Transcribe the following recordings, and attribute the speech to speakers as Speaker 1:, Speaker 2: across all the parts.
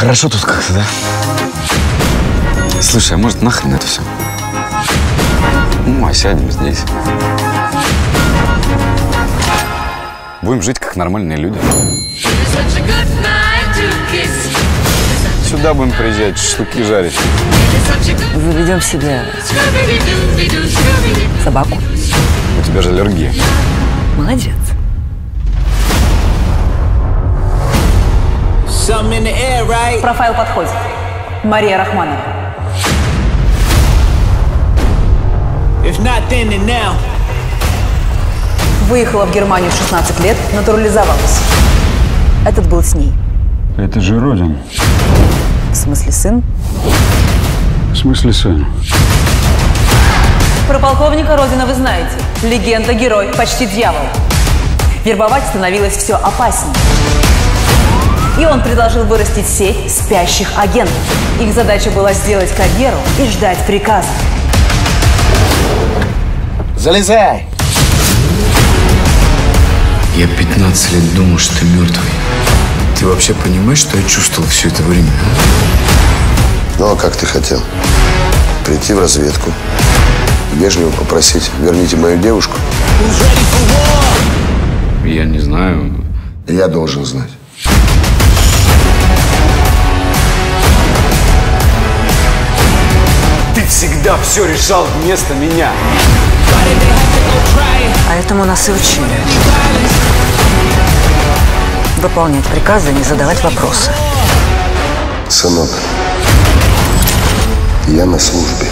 Speaker 1: Хорошо тут как-то, да? Слушай, а может нахрен это все? Ну, а сядем здесь. Будем жить как нормальные люди. Сюда будем приезжать, шашлыки жарить.
Speaker 2: Заведем себе собаку.
Speaker 1: У тебя же аллергия.
Speaker 2: Молодец. Профайл подходит. Мария Рахманова. Выехала в Германию в 16 лет, натурализовалась. Этот был с ней.
Speaker 3: Это же Родин.
Speaker 2: В смысле сын?
Speaker 3: В смысле сын?
Speaker 2: Про полковника Родина вы знаете. Легенда, герой, почти дьявол. Вербовать становилось все опаснее. И он предложил вырастить сеть спящих агентов. Их задача была сделать карьеру и ждать приказа.
Speaker 4: Залезай!
Speaker 1: Я 15 лет думал, что ты мертвый. Ты вообще понимаешь, что я чувствовал все это время?
Speaker 4: Ну, а как ты хотел? Прийти в разведку, вежливо попросить, верните мою девушку?
Speaker 1: Я не знаю.
Speaker 4: Я должен знать.
Speaker 1: Ты всегда все решал вместо меня.
Speaker 2: А этому нас и учили. Выполнять приказы, не задавать вопросы.
Speaker 4: Сынок, я на службе.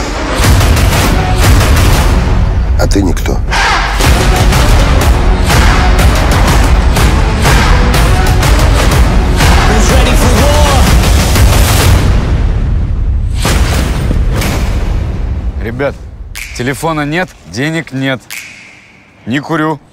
Speaker 4: А ты никто.
Speaker 1: Ребят, телефона нет, денег нет. Не курю.